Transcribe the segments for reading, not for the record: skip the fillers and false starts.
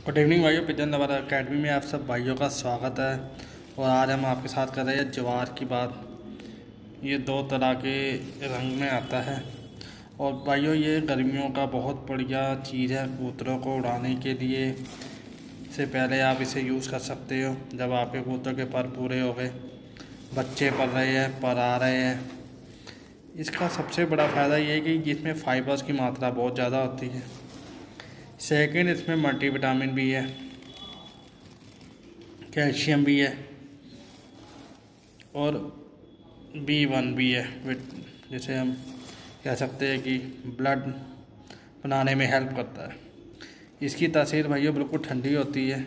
Good evening भाइयों, pigeon lover academy में आप सब भाइयों का स्वागत है। और आज हम आपके साथ कर रहे हैं ज्वार की बात। ये दो तरह के रंग में आता है और भाइयों ये गर्मियों का बहुत बढ़िया चीज़ है कबूतरों को उड़ाने के लिए। से पहले आप इसे यूज़ कर सकते हो जब आपके कबूतर के पर पूरे हो गए, बच्चे पल रहे हैं, पर आ रहे हैं। इसका सबसे बड़ा फ़ायदा ये है कि इसमें फाइबर्स की मात्रा बहुत ज़्यादा होती है। सेकंड, इसमें मल्टीविटामिन भी है, कैल्शियम भी है और B1 भी है, जिसे हम कह सकते हैं कि ब्लड बनाने में हेल्प करता है। इसकी तासीर भैया बिल्कुल ठंडी होती है।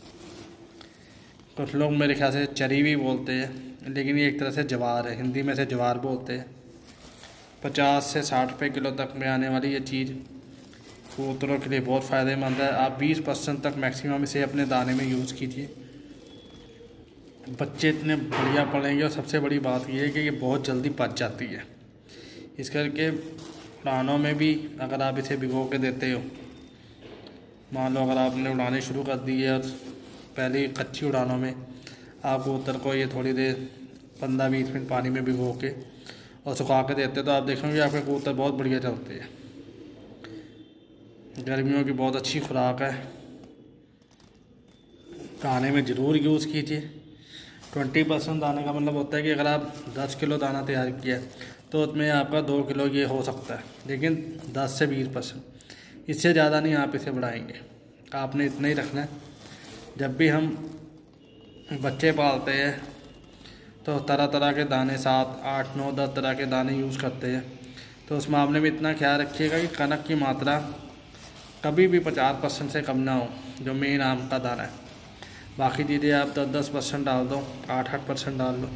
कुछ लोग मेरे ख्याल से चरी भी बोलते हैं, लेकिन ये एक तरह से ज्वार है, हिंदी में से ज्वार बोलते हैं। 50 से 60 रुपये किलो तक में आने वाली ये चीज़ कबूतरों के लिए बहुत फ़ायदेमंद है। आप 20% तक मैक्सिमम इसे अपने दाने में यूज़ कीजिए, बच्चे इतने बढ़िया पड़ेंगे। और सबसे बड़ी बात यह है कि ये बहुत जल्दी पच जाती है। इस करके उड़ानों में भी अगर आप इसे भिगो के देते हो, मान लो अगर आपने उड़ाने शुरू कर दी है और पहली कच्ची उड़ानों में आप कबूतर को ये थोड़ी देर 15-20 मिनट पानी में भिगो के और सुखा के देते हो, तो आप देखेंगे आपके कबूतर बहुत बढ़िया चलते हैं। गर्मियों की बहुत अच्छी खुराक है, दाने में ज़रूर यूज़ कीजिए। 20% दाने का मतलब होता है कि अगर आप 10 किलो दाना तैयार किया तो उसमें आपका 2 किलो ये हो सकता है, लेकिन 10 से 20%, इससे ज़्यादा नहीं आप इसे बढ़ाएंगे। आपने इतना ही रखना है। जब भी हम बच्चे पालते हैं तो तरह तरह के दाने 7, 8, 9, 10 तरह के दाने यूज़ करते हैं। तो उस मामले में इतना ख्याल रखिएगा कि कनक की मात्रा कभी भी 50% से कम ना हो, जो मेन आम का दाना है। बाकी चीज़ें आप 10-10% डाल दो, 8-8% डाल लो।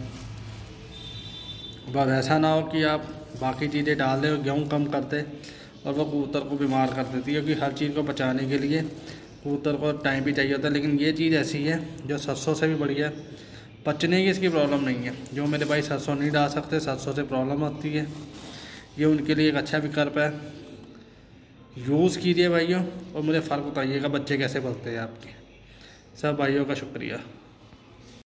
बस ऐसा ना हो कि आप बाकी चीज़ें डाल दें और गेहूँ कम करते और वो कबूतर को बीमार कर देती है, क्योंकि हर चीज़ को बचाने के लिए कबूतर को टाइम भी चाहिए होता है। लेकिन ये चीज़ ऐसी है जो सरसों से भी बढ़िया है, पचने की इसकी प्रॉब्लम नहीं है। जो मेरे भाई सरसों नहीं डाल सकते, सरसों से प्रॉब्लम होती है, ये उनके लिए एक अच्छा विकल्प है। यूज़ कीजिए भाइयों और मुझे फ़र्क बताइएगा बच्चे कैसे पलते हैं आपके। सब भाइयों का शुक्रिया।